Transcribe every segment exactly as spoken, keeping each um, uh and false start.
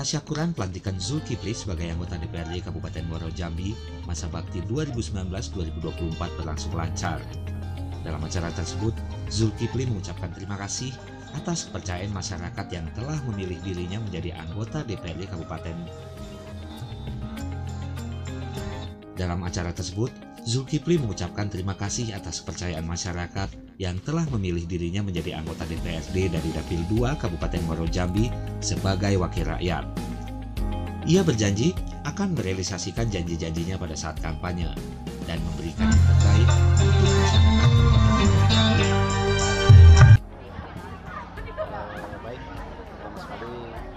Tasyakuran pelantikan Zulkifli sebagai anggota D P R D Kabupaten Muaro Jambi masa bakti dua ribu sembilan belas dua ribu dua puluh empat berlangsung lancar. Dalam acara tersebut, Zulkifli mengucapkan terima kasih atas kepercayaan masyarakat yang telah memilih dirinya menjadi anggota D P R D Kabupaten. Dalam acara tersebut, Zulkifli mengucapkan terima kasih atas kepercayaan masyarakat yang telah memilih dirinya menjadi anggota D P R D dari Dapil dua Kabupaten Muaro Jambi sebagai wakil rakyat. Ia berjanji akan merealisasikan janji-janjinya pada saat kampanye dan memberikan yang terbaik untuk masyarakat Kabupaten Muaro Jambi. Baik, pertama sekali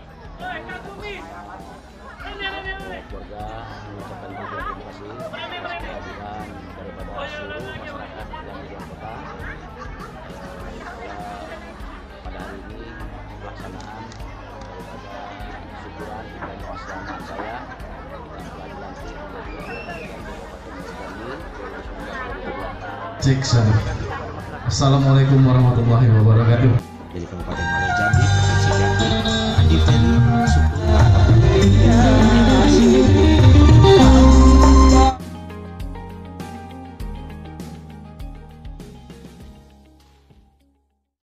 keluarga mengucapkan terima kasih atas kehadiran daripada seluruh masyarakat yang di luar kota. Pada hari ini pelaksanaan daripada syukuran dan keselamatan saya yang telah dilantik menjadi Kabupaten Jambi. Cek sana. Assalamualaikum warahmatullahi wabarakatuh. Dari Kabupaten Muaro Jambi, Provinsi Jambi, Andi Feni.